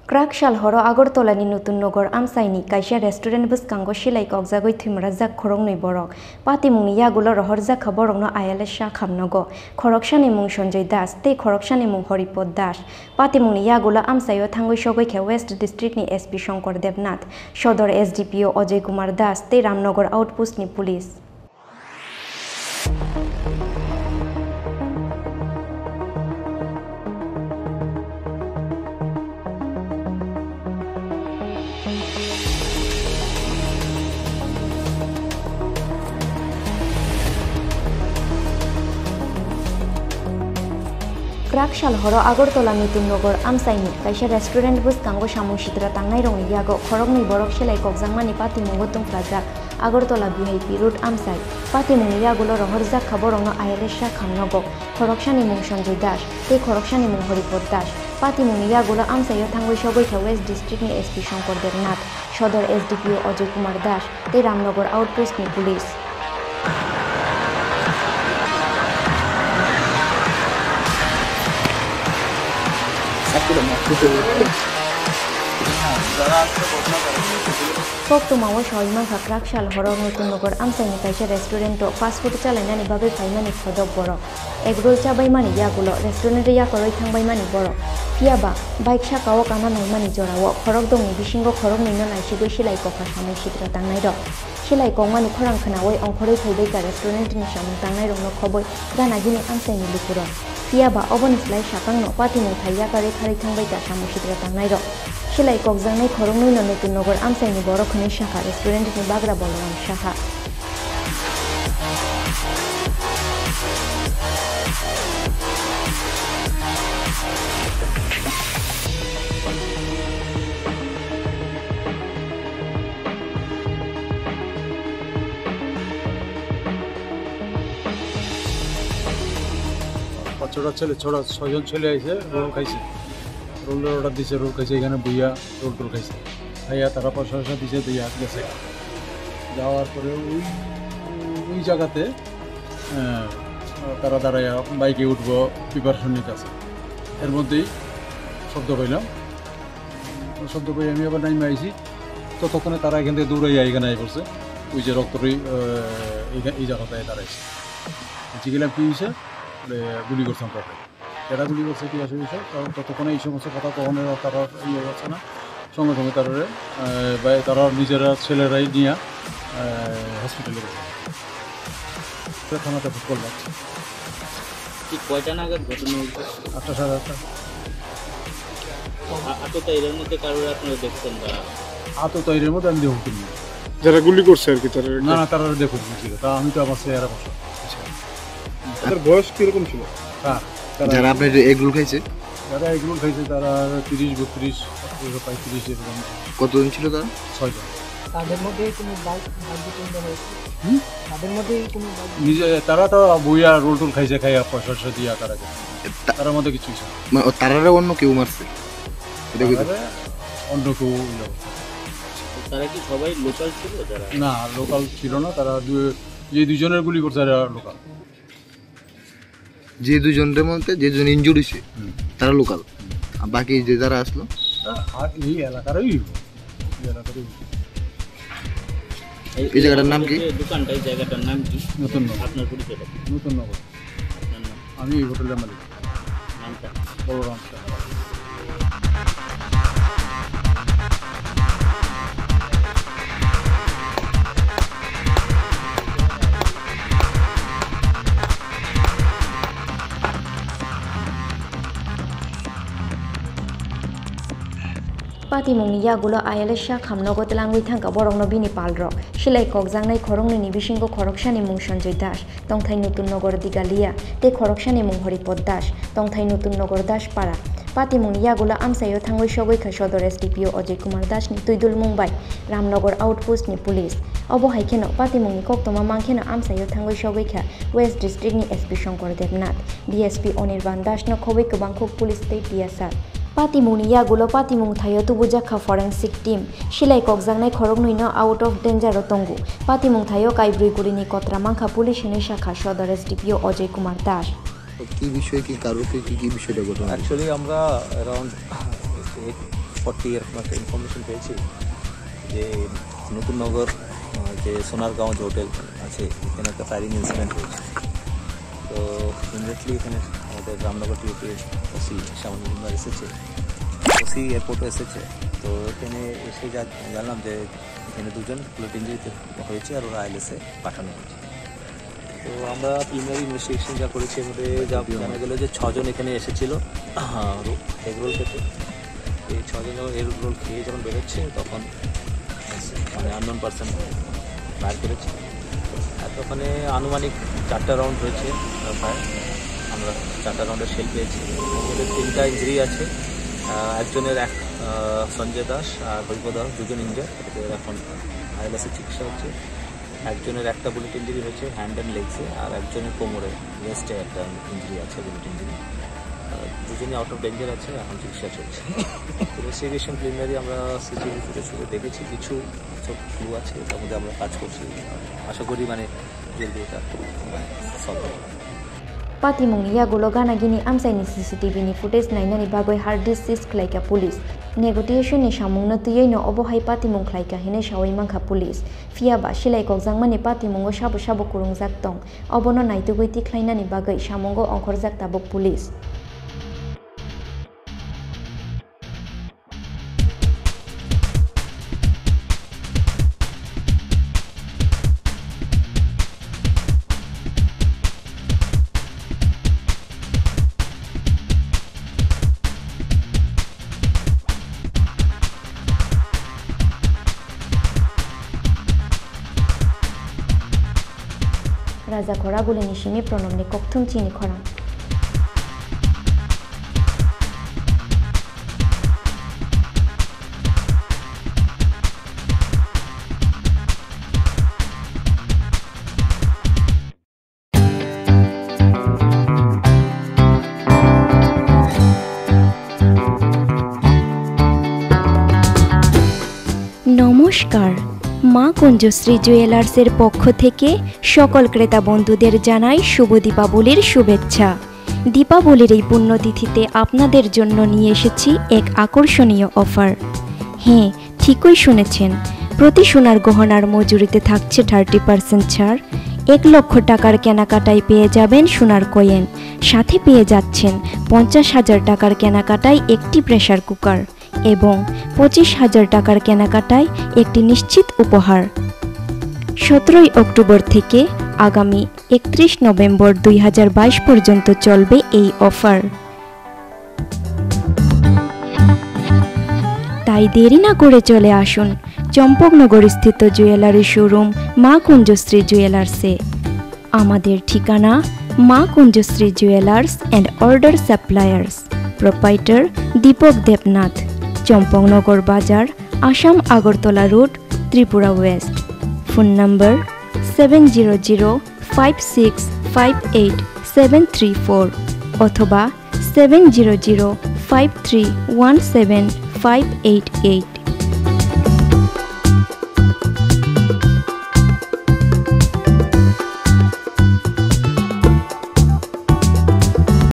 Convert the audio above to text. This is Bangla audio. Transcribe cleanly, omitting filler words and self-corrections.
क्राक साल हर आगरतलानि नतुन नगर आमसाइनि कायसा रेस्टुरेंट बसकांगो सिलाई कगजागै थुमरा जाक खरंनै बरक पातिमुंनि यागुलो रहर जाखा बरकनो आयाले सा खामनगो खरकसानि मुं सन्जय दास ते खरकसानि मुं हरिपद दास पातिमुंनि यागुलो आमसायो थांगै सगैखे वेस्ट डिस्ट्रिक्टनि एसपी शंकर देबनाथ सदर एसडीपीओ अजय कुमार दास ते रामनगर आउटपोस्टनि पुलिस। क्राक साल हर आगरतला नतुन नगर आमसाइनि कायसा रेस्टुरेंट बसकांगो सामुं सिद्रा तांनाय रंनि यागो खरकनै बरक सिलाई कगजांमानि पातिमुंगो तुंफ्राजाक आगरतला वीआईपी रोड आमसाइ पातिमुंनि यागुलो रहर जाखा बरकनो आयाले सा खामनगो खरकसानि मुं सन्जय दास ते खरकसानि मुं हरिपद दास पातिमुंनि यागुलो आमसाइयो थांगै सगैखे वेस्ट डिस्ट्रिक्टनि एसपी शंकर देबनाथ सदर एसडीपीओ अजय कुमार दास ते रामनगर आउटपोस्टनि पुलिस। Poktumawo soima क्राक साल हरक नतुन नगर आमसाइनि कायसा रेस्टुरेंटो फास्ट फुड चालायनानै बागै फाइमानि फदक बरक एगरोल चाबायमानि यागुलो रेस्टुरेंट याकरै थांबायमानि बरक फियाबा बाइक साकाओ काना नायमानि जराओ खरक दंनि बिसिंगो खरक नैनो नायसिगै सिलाई कखा सामुं सिद्रा तांनाय रक सिलाई कगमानि खरां खोनावै अंखरै फैदैका रेस्टुरेंटनि सामुं तांनाय रकनो खबै गानागिनि आमसाइनि लुकुरन फियाबा अबनिस्लाय साकांनो पातिमुं थाइया कारै खारै थांबायका सामुं सिद्रा तांनाय रक सिलाई कगजांनाय खरंनैनो नतुन नगर आमसाइनि बरकखौनो शाखा रेस्टुरेंटनि बाग्रा बलराम साहा। ছোট ছয়জন ছেলে আইছে রোল খাইছে রোলের অর্ডার দিছে রোল খাইছে এখানে বইয়া রোল টোল খাইছে খাইয়া তারা পয়সা দিছে দিয়া গেছে যাওয়ার পরে ওই জায়গাতে তারা দাঁড়াইয়া বাইকে উঠবো প্রিপারেশন নিতে আছে এর মধ্যেই শব্দ পাইলাম শব্দ পাই আমি আবার নাইমে আইছি ততক্ষণে তারা এখান থেকে দৌড়াইয়া এখানে আই পড়ছে ওই যে রক্তরই এই জায়গাটায় দাঁড়াইছে জিগেলাম কী হয়েছে গুলি করছে আমরা যারা গুলি করছে কি আসে বিষয় কারণ ততক্ষণে এই সমস্ত কথা কখনো তারা ইয়ে হচ্ছে না সঙ্গে সঙ্গে তারা নিজেরা ছেলেরাই নিয়ে হসপিটালে গেছে থানাতে ফুটবল লাগছে ঠিক কয়টা নাগাদ ঘটনা হয়েছে? 8টা সাড়ে 8টা। আততা এর মধ্যে কারোর আপনারা দেখছেন বা আততা এর মধ্যে আমি দেখুন যারা গুলি করছে আর কি তারা না তারা দেখুন ছিল তা আমি তো আমার চেহারা বসা তাদের বয়স কিরকম ছিল? যারা আপনার এগুলো খাইছে তারা 30-32 35 এরকম। কতজন ছিল তারা? 6 জন। তাদের মধ্যে কোনো বাইক হয়েছে তাদের মধ্যে কোনো নিজে তারা তো বইয়া রোল টোল খাইছে খাইয়া পয়সা দিয়া তার মধ্যে কিছু তারা অন্য কেউ মারছে অন্য কেউ তারা কি সবাই লোকাল ছিল? না লোকাল ছিল না তারা যে দুজনের গুলি করছে লোকাল যে দুজনের মধ্যে যে দুজন ইনজুরি হয়েছে তারা লোকাল আর বাকি যে যারা আসলো এই এলাকারই এই জায়গাটার নাম কি? দোকানটা এই জায়গাটার নাম কি? নতুন নগর। আপনার পরিচয়? নতুন নগর। আমি এই হোটেলের মালিক। নামটা বলরাম। पातिमुंनि यागुलो आयाले सा खामनगो तलांगै थांका बरकनो बिनि पालरक सिलाई कगजांनाय खरंनैनि बिसिंगो खरकसानि मुं सन्जय दास तंथाय नतुन नगर दिगालिया ते खरकसानि मुं हरिपद दास तंथाय नतुन नगर दासपाड़ा पातिमुंनि यागुलो आमसायो थांगै सगैखा सदर एसडीपीओ अजय कुमार दासनि तुइदुल मुंबाइ रामनगर आउटपोस्टनि पुलिस अबहायखेनो पातिमुंनि कक्तमा मांखेनो आमसायो थांगै सगैखा वेस्ट डिस्ट्रिक्टनि एसपी शंकर देबनाथ डीएसपी अनिर्बान दासनो खबै गोबांखौ पुलिस तै पियासार पातिमुंनि यागुलो पातिमुं थायो तुबुजाखा फरेन्सिक टीम सिलाई कगजांनाय खरंनैनो आउट अफ डेन्जार तंगु पातिमुं थायो काइब्रिगुरिनि कत्रामांखा पुलिसनि शाखा सदर एसडीपीओ अजय कुमार दास কি বিষয় কি কারোকে কি বিষয়টা ঘটনা অ্যাকচুয়ালি আমরা অ্যারাউন্ড 6:40 এরকম একটা ইনফরমেশন পেয়েছি যে নতুন নগর যে সোনারগাঁও যে হোটেল আছে এখানে একটা ফায়ারিং ইনসিডেন্ট হয়েছে। তো ইমিডিয়েটলি এখানে আমাদের রামনগর টিউপির ওসি শ্যামল মজুমদার এসেছে, ওসি এয়ারপোর্টে এসেছে। তো এখানে এসে জানলাম যে এখানে 2 জন বুলেট ইঞ্জুরিতে হয়েছে আর ওরা আইএলএসে পাঠানো হয়েছে। তো আমরা প্রিলিমিনারি ইনভেস্টিগেশন যা করেছি এর মধ্যে যা জানা গেল যে 6 জন এখানে এসেছিল এগরোল খেতে। এই 6 জন যখন এগরোল খেয়ে যখন বেরোচ্ছে তখন মানে আননোন পারসন ফায়ার করেছে। আর ওখানে আনুমানিক 4টা রাউন্ড হয়েছে ফায়ার, আমরা 4টা রাউন্ডের শেল পেয়েছি। ওদের 3টা ইঞ্জুরি আছে, একজনের সঞ্জয় দাস আর হৈব দাস 2 জন ইঞ্জার, এদের এখন আইএলএসে চিকিৎসা হচ্ছে। একজনের একটা বুলেট ইঞ্জুরি হয়েছে হ্যান্ড অ্যান্ড লেগসে, আর একজনের কোমরে রেস্টে একটা ইঞ্জুরি আছে বুলেট ইঞ্জুরি। 2 জনই আউট অফ ডেঞ্জার আছে, এখন চিকিৎসা চলছে। ইনভেস্টিগেশন প্রিলিমিনারি আমরা সিসিটিভি ফুটেজ দেখেছি, কিছু সব ক্লু আছে, তার মধ্যে আমরা কাজ করছি। আশা করি মানে জলদি এটা সলভ হবে। Patimung yagulo gana gini amsaini CCTV ni footage nainani bagoi hard disk sis khlaika police. Negotiation ni samung na tuyai no obohai patimung khlaika hine shawai mangkha police. Fia ba silai kokjangmani patimung o sabo sabo kurungjak tong. Obono naitugoi tikhlainani bagoi samungo ongkhorjak tabuk police. Raja Khora gule ni shimi pronom ni kokthum chini khora. নমস্কার, মা কুঞ্জশ্রী জুয়েলার্সের পক্ষ থেকে সকল ক্রেতা বন্ধুদের জানাই শুভ দীপাবলির শুভেচ্ছা। দীপাবলির এই পুণ্যতিথিতে আপনাদের জন্য নিয়ে এসেছি এক আকর্ষণীয় অফার। হ্যাঁ, ঠিকই শুনেছেন, প্রতি সোনার গহনার মজুরিতে থাকছে 30% ছাড়। 1 লক্ষ টাকার কেনাকাটায় পেয়ে যাবেন সোনার কয়েন, সাথে পেয়ে যাচ্ছেন 50,000 টাকার কেনাকাটায় একটি প্রেসার কুকার এবং 25,000 টাকার কেনাকাটায় একটি নিশ্চিত উপহার। 17 অক্টোবর থেকে আগামী 31 নভেম্বর 2022 পর্যন্ত চলবে এই অফার। তাই দেরি না করে চলে আসুন চম্পকনগর স্থিত জুয়েলারি শোরুম মা কুঞ্জশ্রী জুয়েলার্সে। আমাদের ঠিকানা Maa Kunjashree jewellers and order suppliers, proprietor Dipak Debnath, Champaknagar Bazar, Assam Agartala road, Tripura west. Phone number 7005658734 অথবা 7005317588।